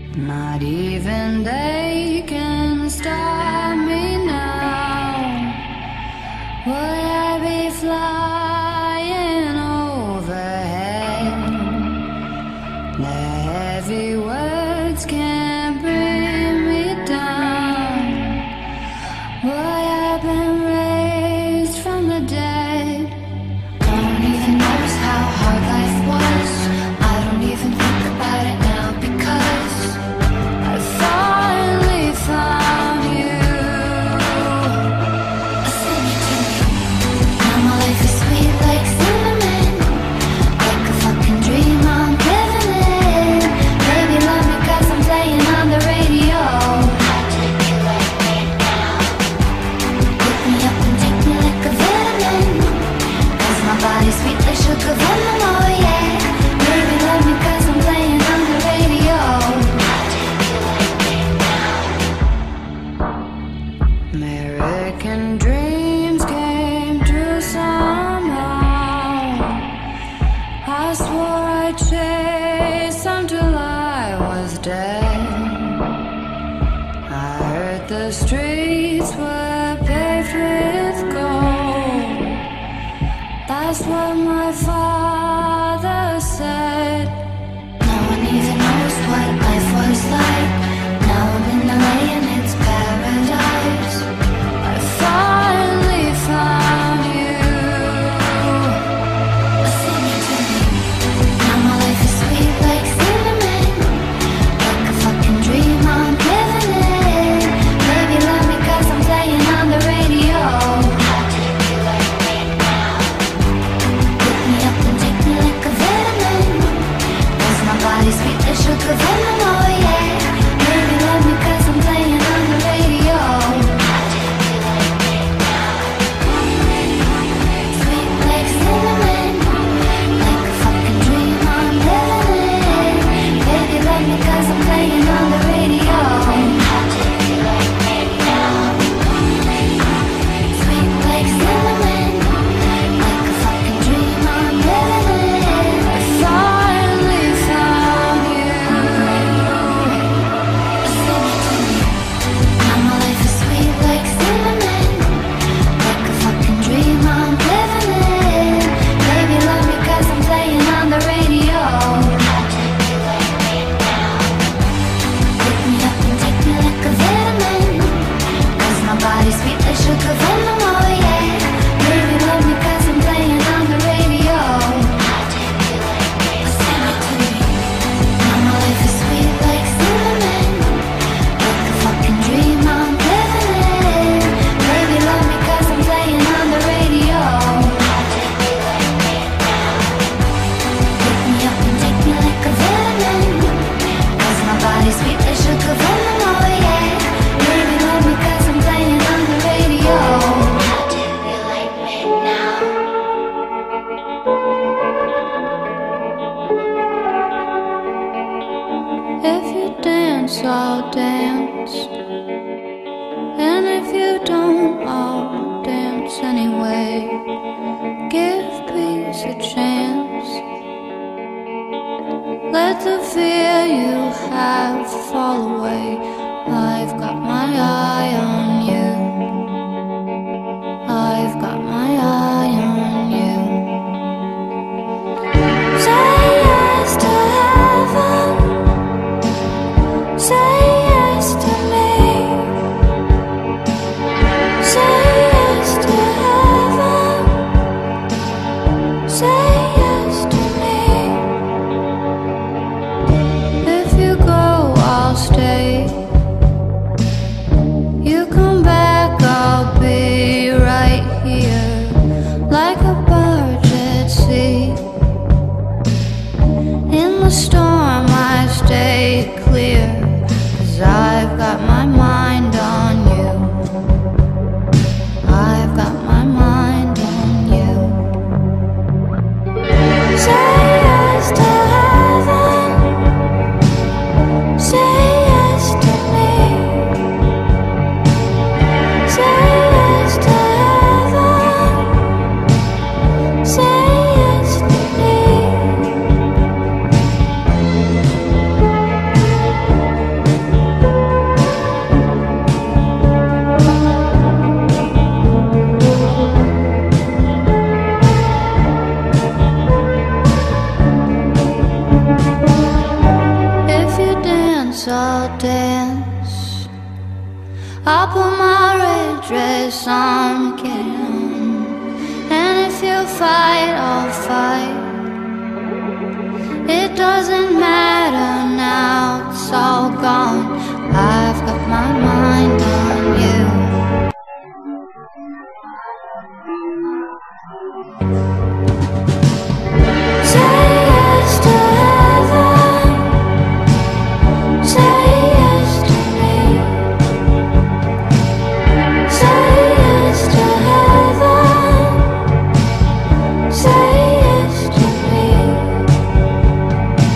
Not even they can stop me now. Would I be flying overhead? The heavy words can't bring me down. Would I been raised from the dead? I don't even notice how hard life was. I don't even think about it now because I finally found you. Sing it to me. Now my life is sweet like cinnamon, like a fucking dream I'm living in. Baby, love me 'cause I'm playing on the radio. I'll take you like right now. Pick me up and take me like a vitamin, 'cause my body's sweet like sugar venom, oh yeah. Baby, love me 'cause I'm playing on the radio. I'll take you like right now. American dreams came true somehow. I swore I'd chase them till I was dead. I heard the streets were paved with gold. That's what my father said. No one even knows what life was like. Now I'm in LA and it's paradise. I finally found you. Sing it to me. Now my life is sweet like cinnamon, like a fucking dream I'm living in. Baby, love me 'cause I'm playing on the radio. I'll take you like right now. Pick me up and take me like a vitamin, 'cause my body's sweet like sugar venom, oh yeah. Baby, love me 'cause I'm playing on the radio. I'll take you like right now. Sweet like cinnamon, like a fucking dream I'm living in. Baby, love me 'cause I'm playing on the radio. I'll take you like right now. Sweet like cinnamon, like a fucking dream I'm living in. I finally found you. Sing it to me. Now my life is sweet like cinnamon, like a fucking dream I'm living in. Baby, love me 'cause I'm playing on the radio. I'll take you like right now. Pick me up and take me like a vitamin, 'cause my body's sweet like sugar venom, oh yeah. Baby, love me 'cause I'm playing on the radio. I'll take you like right now. Sing it to me. Now my life is sweet like cinnamon, like a fucking dream I'm living in. Baby, love me 'cause I'm playing on the radio. I'll take you like right now. Pick me up and take me like a vitamin, 'cause my body's sweet like sugar venom, oh yeah. Baby, love me 'cause I'm playing on the radio. I'll take you like right now. If you dance, I'll dance. And if you don't, I'll dance anyway. Give peace a chance. Let the fear you have fall away. I've got my eye on you. I've got my eye on you. Say yes to heaven. Say yes to me. Say yes to heaven. Say yes to me. If you go, I'll stay. You come back, I'll be right here, like a bird at sea. In the storm I stay clear, 'cause I've got my mind on you. I've got my mind on you. Say yes to heaven. Say yes to me. Say yes to heaven. Say yes to me. I'll put my red dress on again. And if you fight, I'll fight. It doesn't